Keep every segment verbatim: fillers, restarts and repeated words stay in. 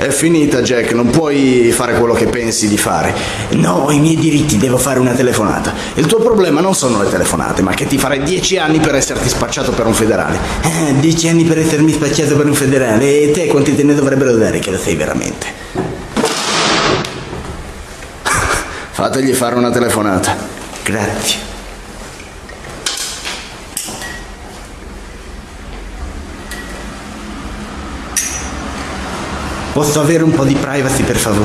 è finita, Jack, non puoi fare quello che pensi di fare. No, ho i miei diritti, devo fare una telefonata. Il tuo problema non sono le telefonate, ma che ti farei dieci anni per esserti spacciato per un federale. Eh, dieci anni per essermi spacciato per un federale. E te quanti te ne dovrebbero dare che lo sei veramente? Fategli fare una telefonata. Grazie. Posso avere un po' di privacy, per favore?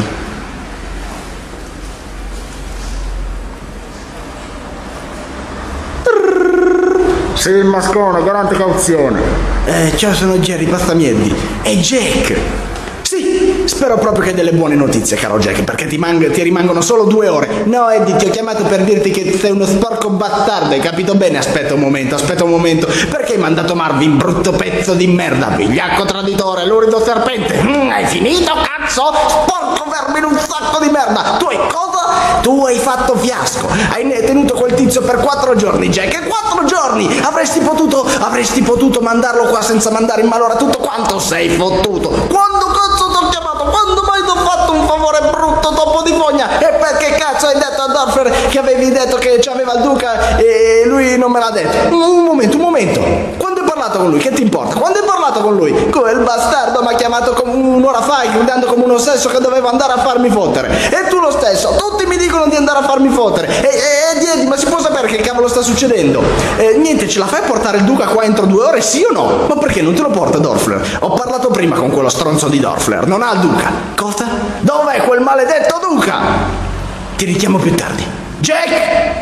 Sì, il mascone, garante cauzione. Eh, ciao, sono Jerry, passamieddi. È Jack! Sì, spero proprio che hai delle buone notizie, caro Jack, perché ti, mang- ti rimangono solo due ore. No, Eddie, ti ho chiamato per dirti che sei uno sporco bastardo, hai capito bene? Aspetta un momento, aspetta un momento. Perché hai mandato Marvin, brutto pezzo di merda? Vigliacco traditore, lurido serpente. Mm, hai finito, cazzo? Sporco verme in un sacco di merda. Tu hai cosa? Tu hai fatto fiasco. Hai tenuto quel tizio per quattro giorni, Jack. E quattro giorni! Avresti potuto, avresti potuto mandarlo qua senza mandare in malora tutto quanto sei fottuto. Quando cazzo ti ho chiamato? Quando mai ti ho fatto un favore brutto topo di fogna? E perché cazzo hai detto a Dorfler che avevi detto che c'aveva il duca e lui non me l'ha detto? Un momento, un momento. Quando hai parlato con lui? Che ti importa? Quando hai parlato con lui? Quel bastardo mi ha chiamato come un'ora fa, gridando come uno stesso che dovevo andare a farmi fottere. E tu lo stesso. Tutti mi dicono di andare a farmi fottere. E, e, e Eddie, ma si può sapere che cavolo sta succedendo? Eh, niente, ce la fai a portare il duca qua entro due ore, sì o no? Ma perché non te lo porta Dorfler? Ho parlato prima con quello stronzo di Dorfler. Non ha il duca. Cosa? Dov'è quel maledetto duca? Ti richiamo più tardi. Jack!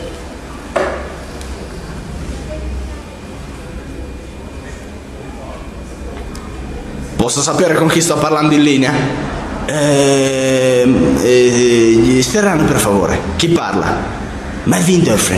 Posso sapere con chi sto parlando in linea? Ehm... Eh, Serrano, per favore. Chi parla? Marvin Dorfler.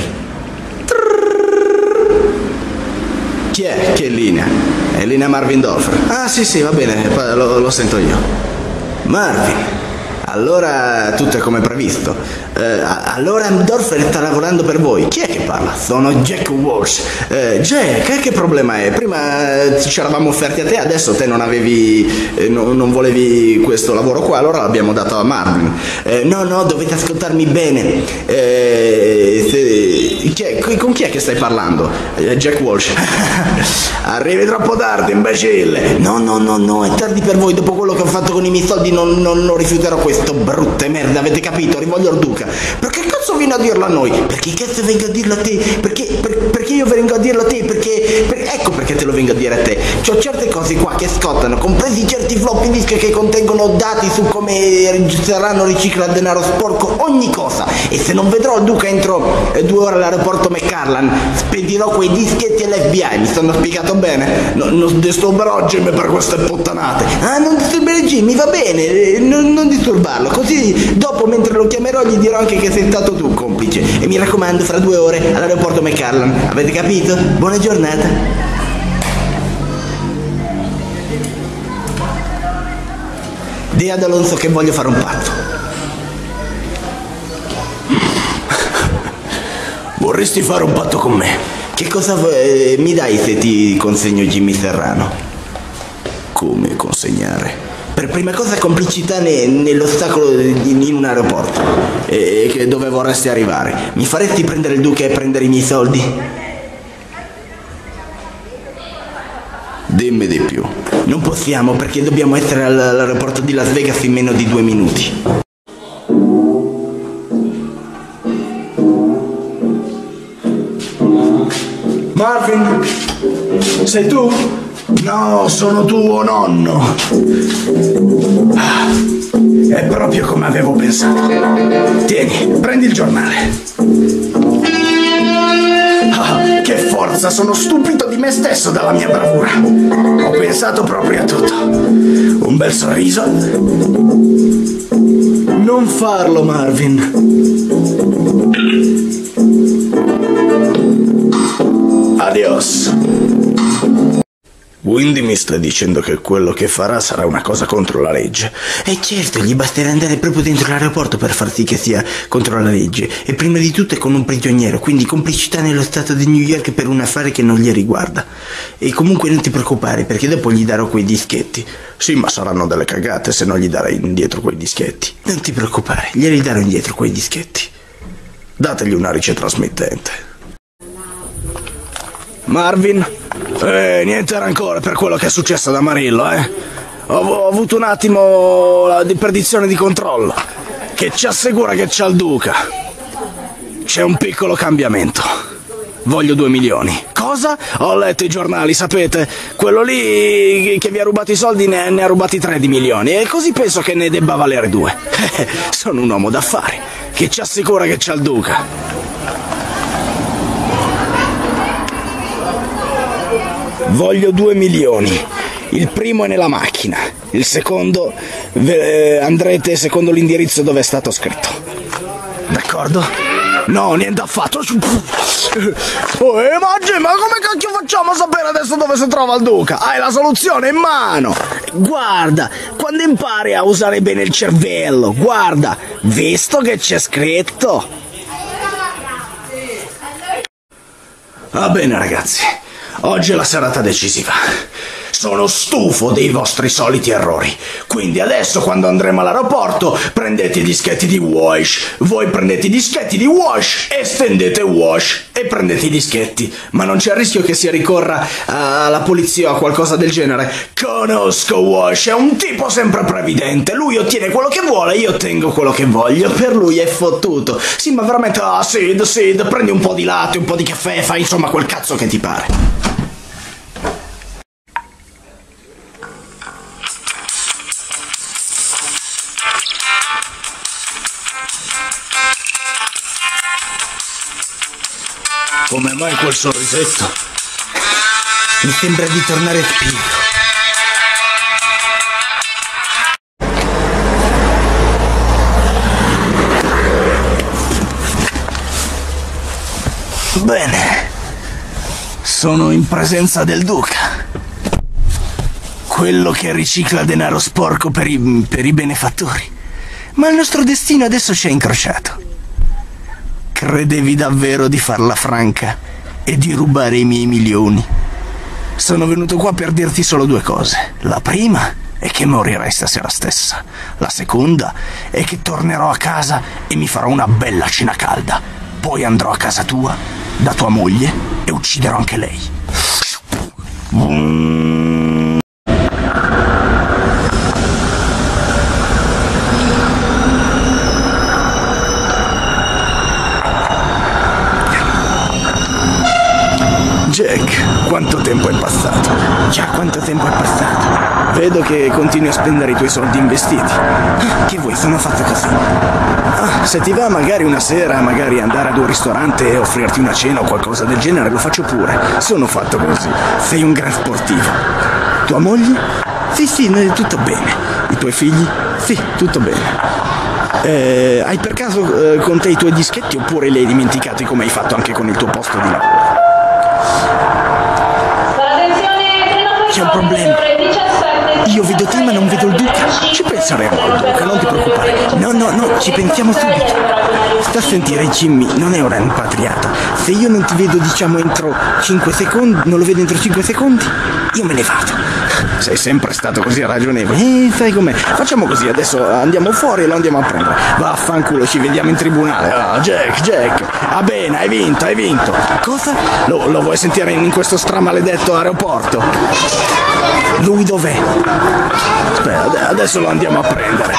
Chi è? Chi è in linea? È in linea Marvin Dorfler. Ah sì sì, va bene, lo, lo sento io. Marvin. Allora tutto è come previsto. Eh, allora Dorfler sta lavorando per voi. Chi è che parla? Sono Jack Walsh. Eh, Jack, che problema è? Prima ci eravamo offerti a te, adesso te non avevi, eh, no, non volevi questo lavoro qua, allora l'abbiamo dato a Marvin. Eh, no, no, dovete ascoltarmi bene. Eh, se, chi è, con chi è che stai parlando? Eh, Jack Walsh. Arrivi troppo tardi, imbecille. No, no, no, no, è tardi per voi. Dopo quello che ho fatto con i miei soldi non, non, non rifiuterò questo. Brutte merda, avete capito? Rivoglio il duca. Perché cazzo viene a dirlo a noi? Perché cazzo vengo a dirlo a te? Perché, per, perché io vengo a dirlo a te? Perché, per, ecco perché te lo vengo a dire a te. C'ho certe cose qua che scottano, compresi certi floppy disk che contengono dati su come Serrano ricicla denaro sporco, ogni cosa. E se non vedrò il duca entro eh, due ore all'aeroporto McCarlan, spedirò quei dischetti all'F B I. Mi sono spiegato bene? No, non disturberò Jimmy per queste puttanate. Ah, non disturbare Jimmy, va bene, non, non disturbarlo. Così dopo, mentre lo chiamerò, gli dirò anche che sei stato tu complice. E mi raccomando, fra due ore all'aeroporto McCarlan. Avete capito? Buona giornata. Dì ad Alonso che voglio fare un patto. Vorresti fare un patto con me? Che cosa eh, mi dai se ti consegno Jimmy Serrano? Come consegnare? Per prima cosa complicità ne, nell'ostacolo in, in un aeroporto. E che dove vorresti arrivare? Mi faresti prendere il duca e prendere i miei soldi? Dimmi di più. Non possiamo perché dobbiamo essere all'aeroporto di Las Vegas in meno di due minuti. Marvin? Sei tu? No, sono tuo nonno. Ah, è proprio come avevo pensato. Tieni, prendi il giornale. Ah, che forza, sono stupito di me stesso dalla mia bravura. Ho pensato proprio a tutto. Un bel sorriso. Non farlo, Marvin. Adios. Quindi mi stai dicendo che quello che farà sarà una cosa contro la legge? E certo, gli basterà andare proprio dentro l'aeroporto per far sì che sia contro la legge. E prima di tutto è con un prigioniero, quindi complicità nello stato di New York per un affare che non gli riguarda. E comunque non ti preoccupare, perché dopo gli darò quei dischetti. Sì, ma saranno delle cagate se non gli darei indietro quei dischetti. Non ti preoccupare, glieli darò indietro quei dischetti. Dategli una ricetrasmittente. Marvin? Eh, niente rancore per quello che è successo ad Amarillo, eh. Ho, ho avuto un attimo di perdizione di controllo. Che ci assicura che c'è il duca. C'è un piccolo cambiamento. Voglio due milioni. Cosa? Ho letto i giornali, sapete? Quello lì che vi ha rubato i soldi ne, ne ha rubati tre di milioni. E così penso che ne debba valere due. Sono un uomo d'affari. Che ci assicura che c'è il duca. Voglio due milioni. Il primo è nella macchina. Il secondo eh, andrete secondo l'indirizzo dove è stato scritto. D'accordo? No, niente affatto. Oh, eh, ma, ma come cacchio facciamo a sapere adesso dove si trova il duca? Hai la soluzione in mano. Guarda, quando impari a usare bene il cervello, guarda, visto che c'è scritto. Va bene ragazzi, oggi è la serata decisiva. Sono stufo dei vostri soliti errori. Quindi adesso quando andremo all'aeroporto prendete i dischetti di Wash. Voi prendete i dischetti di Wash, estendete Wash e prendete i dischetti. Ma non c'è il rischio che si ricorra alla polizia o a qualcosa del genere. Conosco Wash, è un tipo sempre previdente. Lui ottiene quello che vuole, io ottengo quello che voglio. Per lui è fottuto. Sì, ma veramente, ah, Sid, Sid, prendi un po' di latte, un po' di caffè, fai insomma quel cazzo che ti pare. Come mai quel sorrisetto? Mi sembra di tornare spiro. Bene. Sono in presenza del duca. Quello che ricicla denaro sporco per i, per i benefattori. Ma il nostro destino adesso ci è incrociato. Credevi davvero di farla franca e di rubare i miei milioni? Sono venuto qua per dirti solo due cose. La prima è che morirai stasera stessa. La seconda è che tornerò a casa e mi farò una bella cena calda. Poi andrò a casa tua, da tua moglie, e ucciderò anche lei. Mm. Jack, quanto tempo è passato? Già, quanto tempo è passato? Vedo che continui a spendere i tuoi soldi investiti. Ah, che vuoi? Sono fatto così. Ah, se ti va magari una sera, magari andare ad un ristorante e offrirti una cena o qualcosa del genere, lo faccio pure. Sono fatto così. Sei un gran sportivo. Tua moglie? Sì, sì, tutto bene. I tuoi figli? Sì, tutto bene. Eh, hai per caso eh, con te i tuoi dischetti oppure li hai dimenticati come hai fatto anche con il tuo posto di lavoro? C'è un problema. Io vedo te ma non vedo il duca. Ci penseremo al duca, non ti preoccupare. No, no, no, ci pensiamo subito. Sta a sentire, Jimmy, non è ora impatriato. Se io non ti vedo, diciamo, entro cinque secondi, non lo vedo entro cinque secondi, io me ne vado. Sei sempre stato così ragionevole. Eh, sai com'è. Facciamo così, adesso andiamo fuori e lo andiamo a prendere. Vaffanculo, ci vediamo in tribunale. Ah, Jack, Jack. Ah bene, hai vinto, hai vinto. Cosa? Lo, lo vuoi sentire in questo stramaledetto aeroporto? Lui dov'è? Aspetta, adesso lo andiamo a prendere.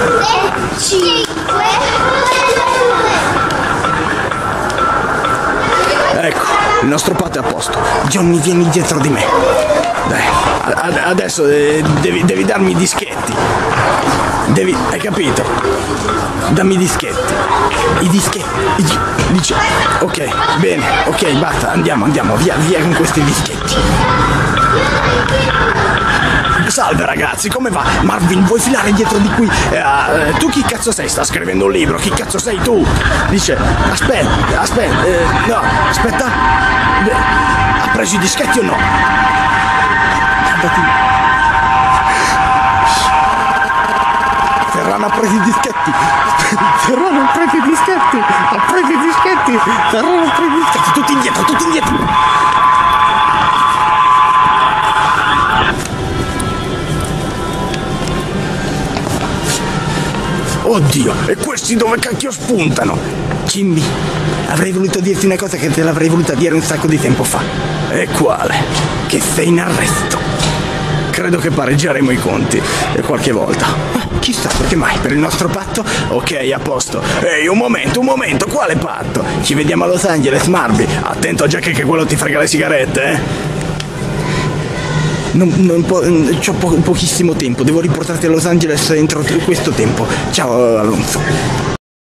Ecco, il nostro patto è a posto. Johnny, vieni dietro di me. Dai, adesso devi, devi darmi i dischetti. Devi, hai capito? Dammi i dischetti. I dischetti. I, dice, ok, bene, ok, basta, andiamo, andiamo, via, via con questi dischetti. Salve ragazzi, come va? Marvin, vuoi filare dietro di qui? Eh, tu chi cazzo sei? Sta scrivendo un libro, chi cazzo sei tu? Dice, aspetta, aspetta, eh, no, aspetta. Ha preso i dischetti o no? guardati. Ferrano ha preso i dischetti. Ferrano ha preso i dischetti. Ha preso i dischetti. Ferrano ha preso i dischetti. Tutti indietro, tutti indietro. Oddio, e questi dove cacchio spuntano? Cimbi, avrei voluto dirti una cosa che te l'avrei voluta dire un sacco di tempo fa. E quale? Che sei in arresto. Credo che pareggeremo i conti e qualche volta. Eh, chissà, perché mai? Per il nostro patto? Ok, a posto. Ehi, un momento, un momento, quale patto? Ci vediamo a Los Angeles, Marby. Attento a Jack che quello ti frega le sigarette, eh? Non, non po- c'ho po- pochissimo tempo, devo riportarti a Los Angeles entro questo tempo. Ciao Alonso.